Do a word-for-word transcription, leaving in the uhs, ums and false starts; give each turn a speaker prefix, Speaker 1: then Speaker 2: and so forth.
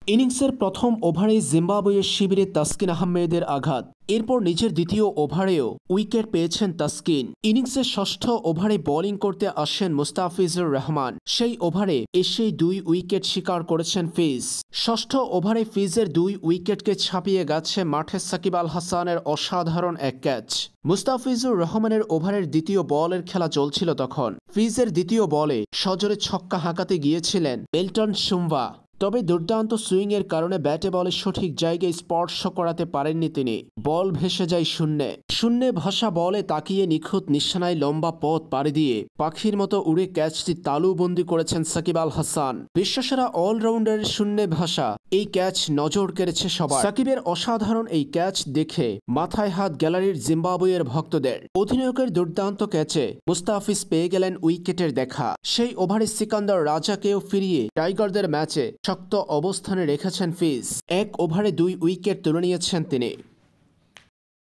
Speaker 1: ইনিংসের প্রথম ওভারে জিম্বাবুয়ের শিবিরে তাসকিন আহমেদের আঘাত, এরপর নিজের দ্বিতীয় ওভারেও উইকেট পেয়েছেন তাসকিন। ইনিংসের ষষ্ঠ ওভারে বোলিং করতে আসেন মুস্তাফিজুর রহমান, সেই ওভারে এসেই দুই উইকেট শিকার করেছেন ফিজ। ষষ্ঠ ওভারে ফিজের দুই উইকেটকে ছাপিয়ে গেছে মাঠে সাকিব আল হাসানের অসাধারণ এক ক্যাচ। মুস্তাফিজুর রহমানের ওভারের দ্বিতীয় বলের খেলা চলছিল তখন। ফিজের দ্বিতীয় বলে সজোরে ছক্কা হাঁকাতে গিয়েছিলেন বেল্টন শুম্বা, তবে দুর্দান্ত সুইংয়ের কারণে ব্যাটে বলে সঠিক জায়গায় স্পর্শ করাতে পারেননি তিনি। বল ভেসে যায় শূন্যে। শূন্যে ভাসা বলে তাকিয়ে নিখুঁত নিশানায় লম্বা পথ পাড়ি দিয়ে পাখির মতো উড়ে ক্যাচটি তালুবন্দি করেছেন সাকিব আল হাসান। বিশ্বসেরা অলরাউন্ডারের শূন্যে ভাসা এই ক্যাচ নজর কেড়েছে সবার। সাকিবের অসাধারণ এই ক্যাচ দেখে মাথায় হাত গ্যালারির জিম্বাবুয়ের ভক্তদের। অধিনায়কের দুর্দান্ত ক্যাচে মুস্তাফিজ পেয়ে গেলেন উইকেটের দেখা। সেই ওভারে সিকান্দার রাজাকেও ফিরিয়ে টাইগারদের ম্যাচে শক্ত অবস্থানে রেখেছেন ফিজ। এক ওভারে দুই উইকেট তুলে নিয়েছেন তিনি।